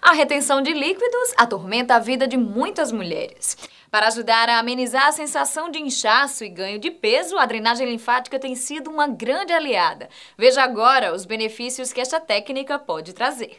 A retenção de líquidos atormenta a vida de muitas mulheres. Para ajudar a amenizar a sensação de inchaço e ganho de peso, a drenagem linfática tem sido uma grande aliada. Veja agora os benefícios que esta técnica pode trazer.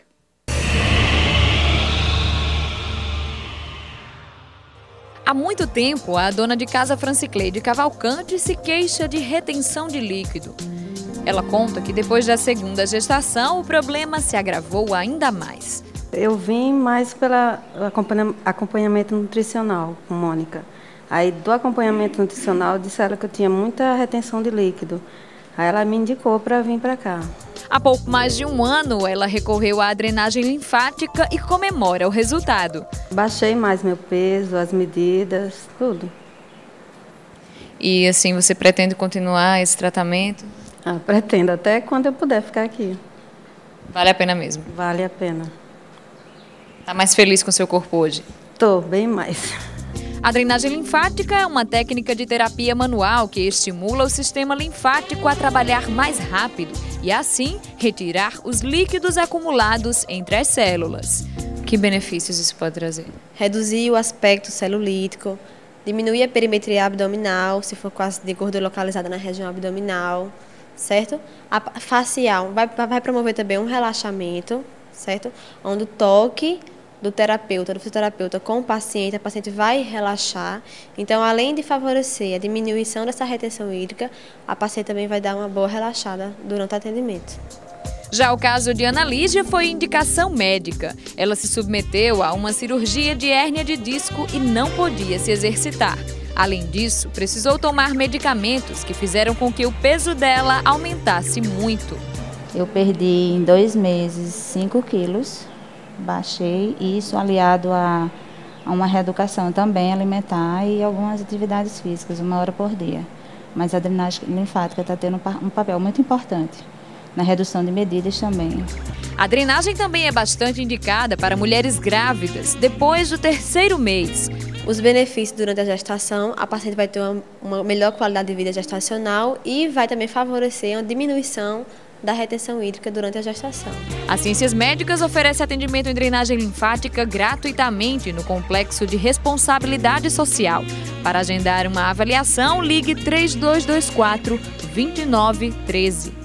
Há muito tempo, a dona de casa Francicleide Cavalcante se queixa de retenção de líquido. Ela conta que depois da segunda gestação, o problema se agravou ainda mais. Eu vim mais pelo acompanhamento nutricional com Mônica. Aí do acompanhamento nutricional disseram que eu tinha muita retenção de líquido. Aí ela me indicou para vir para cá. Há pouco mais de um ano, ela recorreu à drenagem linfática e comemora o resultado. Baixei mais meu peso, as medidas, tudo. E assim, você pretende continuar esse tratamento? Pretendo, até quando eu puder ficar aqui. Vale a pena mesmo? Vale a pena. Está mais feliz com o seu corpo hoje? Estou, bem mais. A drenagem linfática é uma técnica de terapia manual que estimula o sistema linfático a trabalhar mais rápido e, assim, retirar os líquidos acumulados entre as células. Que benefícios isso pode trazer? Reduzir o aspecto celulítico, diminuir a perimetria abdominal, se for caso de gordura localizada na região abdominal, certo? A facial vai promover também um relaxamento, certo? Onde o toque do terapeuta, do fisioterapeuta com o paciente, a paciente vai relaxar. Então, além de favorecer a diminuição dessa retenção hídrica, a paciente também vai dar uma boa relaxada durante o atendimento. Já o caso de Ana Lígia foi indicação médica. Ela se submeteu a uma cirurgia de hérnia de disco e não podia se exercitar. Além disso, precisou tomar medicamentos que fizeram com que o peso dela aumentasse muito. Eu perdi em 2 meses 5 quilos. Baixei, isso aliado a uma reeducação também alimentar e algumas atividades físicas, 1 hora por dia. Mas a drenagem linfática está tendo um papel muito importante na redução de medidas também. A drenagem também é bastante indicada para mulheres grávidas depois do 3º mês. Os benefícios durante a gestação, a paciente vai ter uma melhor qualidade de vida gestacional e vai também favorecer uma diminuição da retenção hídrica durante a gestação. A Ciências Médicas oferece atendimento em drenagem linfática gratuitamente no Complexo de Responsabilidade Social. Para agendar uma avaliação, ligue 3224 2913.